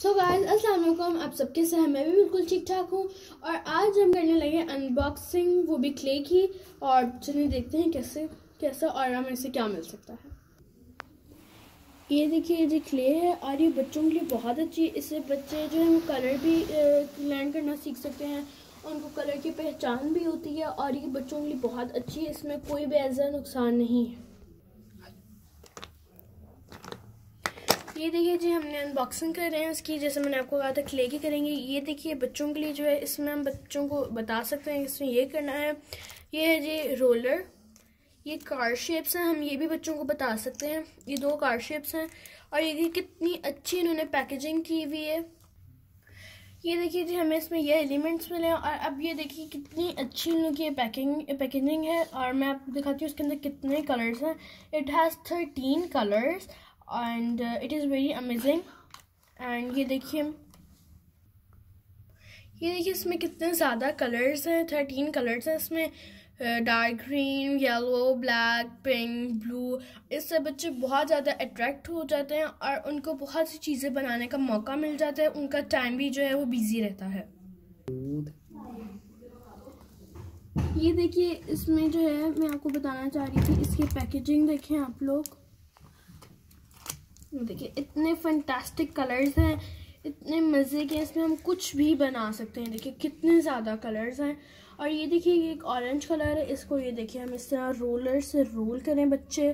So guys अस्सलाम वालेकुम, आप सब कैसे हैं? मैं भी बिल्कुल ठीक ठाक हूँ। और आज हम करने लगे अनबॉक्सिंग, वो भी क्ले की। और चलिए देखते हैं कैसे और हमें इससे क्या मिल सकता है। ये देखिए, ये क्ले है और ये बच्चों के लिए बहुत अच्छी। इससे बच्चे जो है वो कलर भी लर्न करना सीख सकते हैं, उनको कलर की पहचान भी होती है और ये बच्चों के लिए बहुत अच्छी है। इसमें कोई भी ऐसा नुकसान नहीं है। ये देखिए जी, हमने अनबॉक्सिंग कर रहे हैं इसकी। जैसे मैंने आपको कहा था क्ले की करेंगे। ये देखिए बच्चों के लिए जो है, इसमें हम बच्चों को बता सकते हैं इसमें ये करना है। ये है जी रोलर, ये कार शेप्स हैं, हम ये भी बच्चों को बता सकते हैं। ये 2 कार शेप्स हैं और ये कितनी अच्छी इन्होंने पैकेजिंग की हुई है। ये देखिए जी, हमें इसमें ये एलिमेंट्स मिले हैं और अब ये देखिए कितनी अच्छी इनकी पैकेजिंग है। और मैं आपको दिखाती हूँ इसके अंदर कितने कलर्स हैं। It has 13 colours and it is very amazing. And ये देखिए इसमें कितने ज़्यादा कलर्स हैं। 13 कलर्स हैं इसमें, dark green, yellow, black, pink, blue. इससे बच्चे बहुत ज़्यादा अट्रैक्ट हो जाते हैं और उनको बहुत सी चीज़ें बनाने का मौका मिल जाता है। उनका टाइम भी जो है वो बिजी रहता है। ये देखिए, इसमें जो है मैं आपको बताना चाह रही थी, इसकी पैकेजिंग देखें आप लोग। देखिए इतने फैंटास्टिक कलर्स हैं, इतने मज़े के। इसमें हम कुछ भी बना सकते हैं। देखिए कितने ज़्यादा कलर्स हैं। और ये देखिए, ये एक ऑरेंज कलर है। इसको ये देखिए हम इस तरह रोलर से रोल करें बच्चे।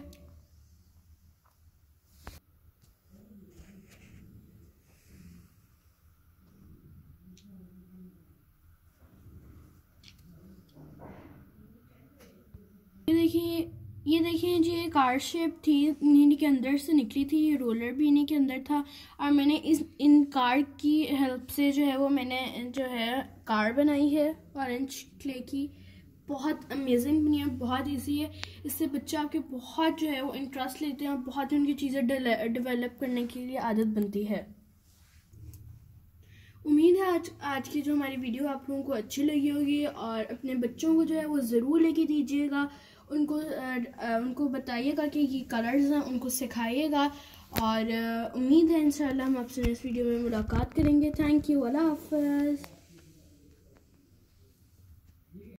ये देखिए जी, ये कार शेप थी, इन्हीं के अंदर से निकली थी। ये रोलर भी इन्हीं के अंदर था और मैंने इन कार की हेल्प से जो है वो मैंने जो है कार बनाई है ऑरेंज क्ले की। बहुत अमेजिंग बनी है, बहुत इजी है। इससे बच्चे आपके बहुत जो है वो इंटरेस्ट लेते हैं और बहुत उनकी चीज़ें डेवलप करने के लिए आदत बनती है। उम्मीद है आज की जो हमारी वीडियो आप लोगों को अच्छी लगी होगी और अपने बच्चों को जो है वो ज़रूर लेके दीजिएगा। उनको बताइएगा कि ये कलर्स हैं, उनको सिखाइएगा। और उम्मीद है इंशाल्लाह हम आपसे नेक्स्ट वीडियो में मुलाकात करेंगे। थैंक यू, अल्लाह हाफ़िज़।